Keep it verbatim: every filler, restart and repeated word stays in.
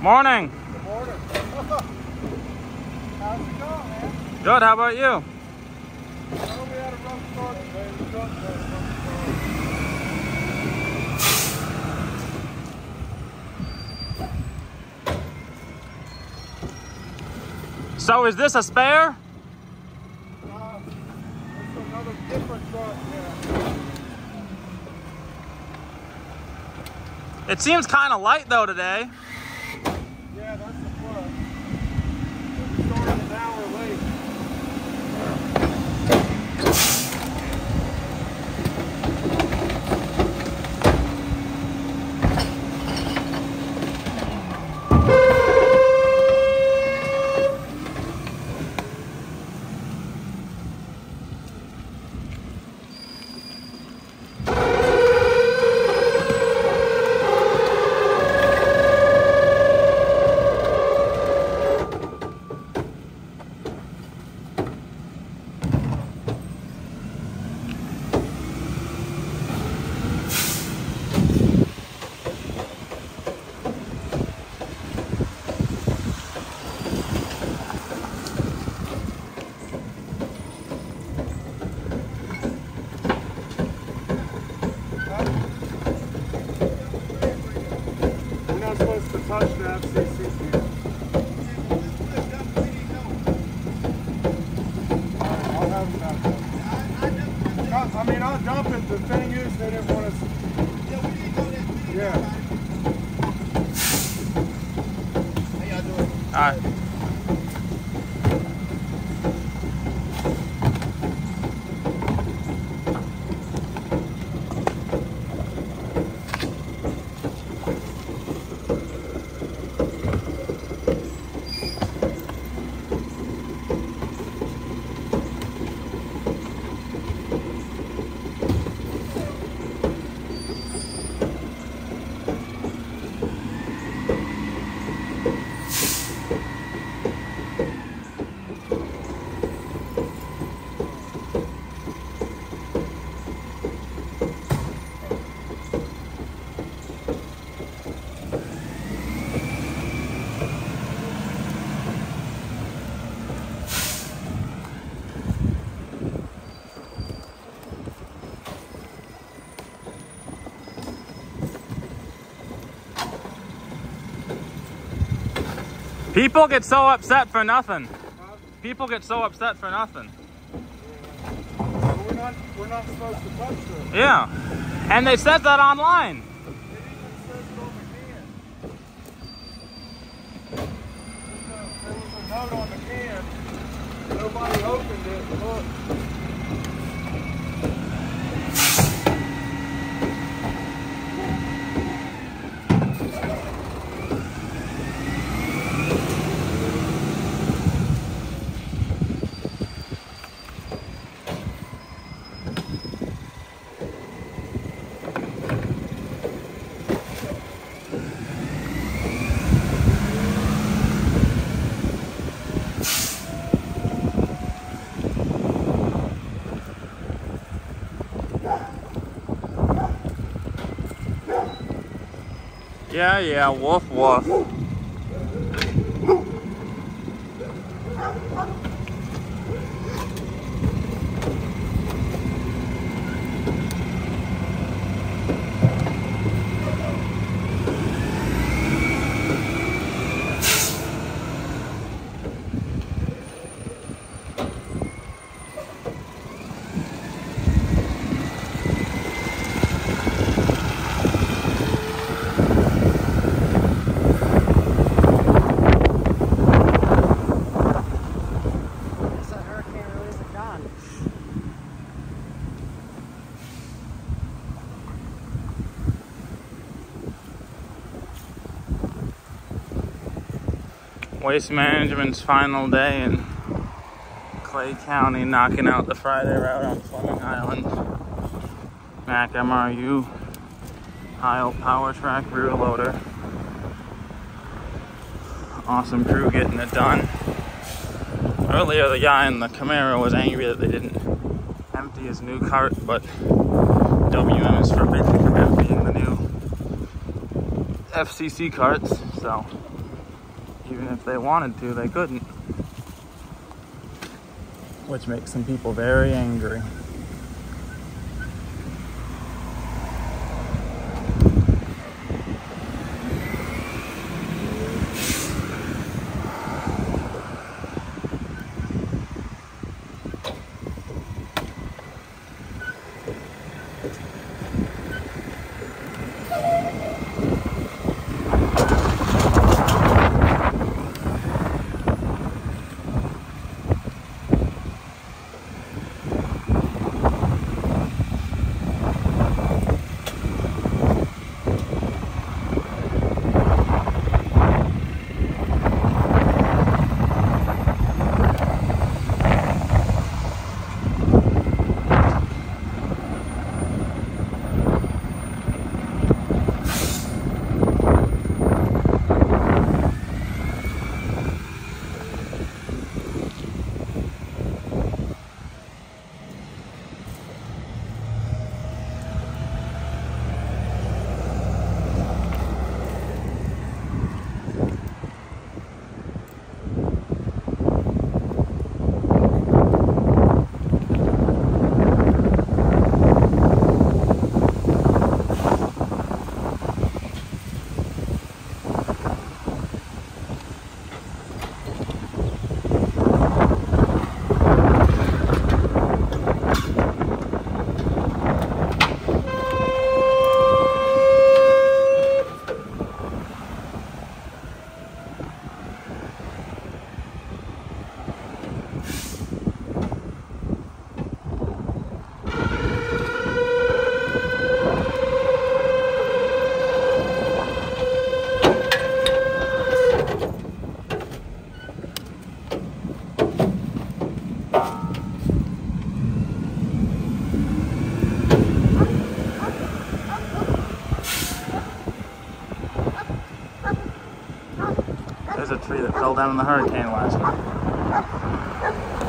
Morning. Good morning. How's it going, man? Good, how about you? Well, we had a rough start today. The truck had a rough start. So is this a spare? Uh, it's another different truck, yeah. It seems kind of light though today. Yeah, that's the plus. We started an hour late. We're not supposed to touch the F C C here. I'll have them back up. I mean, I'll dump it. The thing is, they didn't want us. Yeah. How y'all doing? All right. People get so upset for nothing. People get so upset for nothing. But we're not. We're not supposed to touch them. Yeah. And they said that online. It even says it on the can. There was a note on the can. Nobody opened it. Look. Yeah, yeah, woof, woof. Waste Management's final day in Clay County, knocking out the Friday route on Fleming Island. Mack M R U, Heil Power Track rear loader. Awesome crew getting it done. Earlier, the guy in the Camaro was angry that they didn't empty his new cart, but W M is forbidden from emptying the new F C C carts, so Even if they wanted to, they couldn't. Which makes some people very angry. There's a tree that fell down in the hurricane last night.